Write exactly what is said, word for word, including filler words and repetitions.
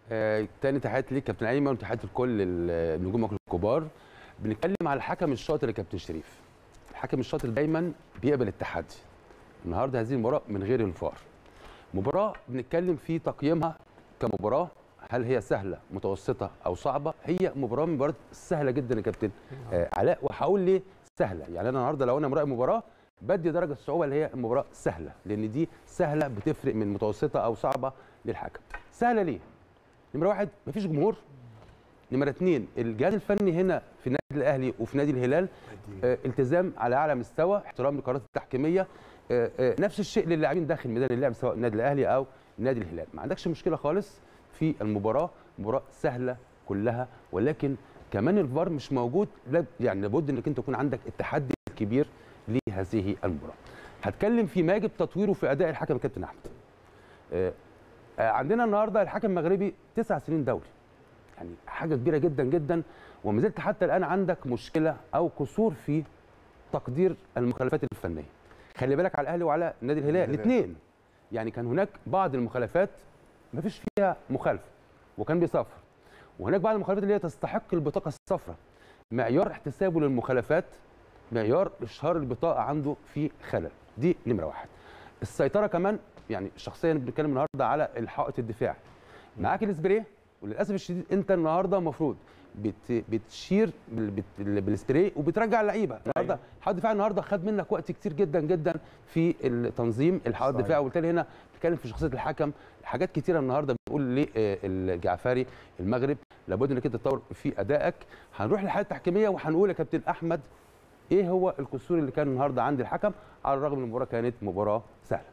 آه، تاني تحياتي ليك كابتن ايمن وتحياتي لكل النجوم الكبار. بنتكلم على الحكم الشاطر يا كابتن شريف. الحكم الشاطر دايما بيقبل التحدي. النهارده هذه المباراه من غير الفار. مباراه بنتكلم في تقييمها كمباراه، هل هي سهله متوسطه او صعبه؟ هي مباراه من المباريات سهله جدا يا كابتن آه علاء. وهقول ليه سهله. يعني انا النهارده لو انا مراقب مباراه بدي درجه الصعوبه اللي هي المباراه سهله، لان دي سهله بتفرق من متوسطه او صعبه للحكم. سهله ليه؟ نمره واحد مفيش جمهور. نمره اثنين الجهاز الفني هنا في النادي الاهلي وفي نادي الهلال آه التزام على اعلى مستوى، احترام للقرارات التحكيميه. آه آه نفس الشيء للاعبين داخل ميدان اللعب سواء النادي الاهلي او نادي الهلال. ما عندكش مشكله خالص في المباراه، مباراه سهله كلها، ولكن كمان الفار مش موجود. يعني لابد انك انت يكون عندك التحدي الكبير لهذه المباراه. هتكلم في ما يجب تطويره في اداء الحكم كابتن احمد. آه عندنا النهارده الحكم المغربي تسع سنين دوري، يعني حاجه كبيره جدا جدا، وما زلت حتى الان عندك مشكله او قصور في تقدير المخالفات الفنيه. خلي بالك على الاهلي وعلى نادي الهلال الاثنين، يعني كان هناك بعض المخالفات ما فيش فيها مخالفه وكان بيصفر، وهناك بعض المخالفات اللي هي تستحق البطاقه الصفراء. معيار احتسابه للمخالفات، معيار اشهار البطاقه عنده في خلل. دي نمره واحد. السيطره كمان، يعني شخصيا بنتكلم النهارده على الحائط الدفاعي. معاك الاسبريه، وللاسف الشديد انت النهارده المفروض بت بتشير بالسبراي وبترجع اللعيبه. النهارده الحائط الدفاعي النهارده خد منك وقت كتير جدا جدا في التنظيم الحائط الدفاعي، وبالتالي هنا بنتكلم في شخصيه الحكم. حاجات كتيره النهارده بنقول للجعفري المغرب لابد انك انت تطور في ادائك. هنروح للحاله التحكيميه وهنقول يا كابتن احمد ايه هو القصور اللي كان النهارده عند الحكم، على الرغم ان المباراه كانت مباراه سهله.